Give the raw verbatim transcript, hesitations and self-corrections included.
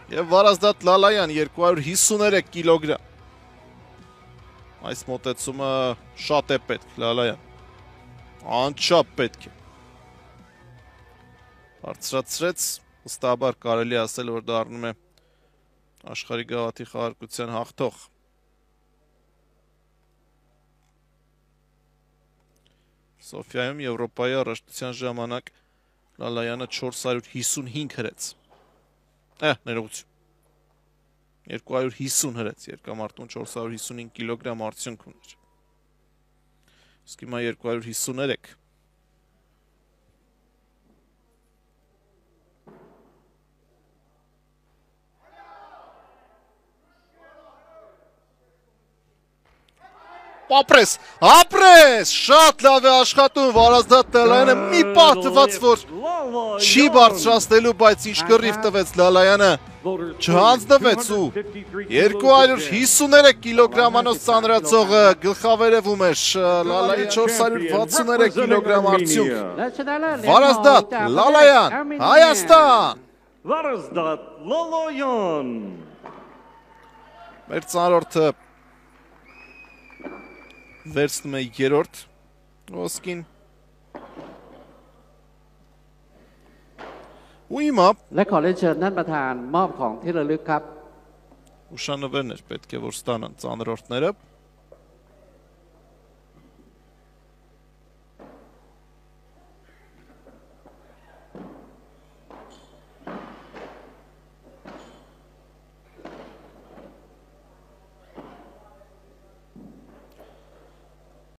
Եվ Վարազդատ Լալայան երկու հարյուր հիսուներեք կիլոգրամ։ Այս մոտեցումը շատ է պետք, Լալայան։ Անչափ պետք է։ Բարձրացրեց, վստահաբար կարելի ասել, որ դառնում է աշխարհի գավաթի խաղարկության հաղթող։ Սոֆիայում Եվրոպայի առաջնության ժամանակ Լալայանը չորս հարյուր հիսունհինգ հրեց։ Է, ներողություն։ երկու հարյուր հիսուն հրեց, երկամարտում չորս հարյուր հիսունհինգ կիլոգրամ արդյունք ուներ։ Իսկ հիմա երկու հարյուր հիսուներեք։ Ապրես, ապրես, շատ լավ է աշխատում Վարազդատ Լալայանը, մի պահ տված, որ չի բարձրացնելու, բայց ինչ կռիվ տվեց Լալայանը, չհանձնվեց ու երկու հարյուր հիսուներեք կիլոգրամանոց ծանրացողը գլխավերևում էր, Լալայի չորս հարյուր վաթսուներեք կիլոգրամ արդյունք։ Վարազդատ Լալայան, Հայաստան։ Վարազդատ Լալայան։ Մեր ծանրորդը վերցնում է երրորդ ոսկին։ Ու հիմա และขอเรียนเชิญท่านประธานมอบของที่ระลึกครับ ուշանվերներ պետք է որ ստանան ծանրորդները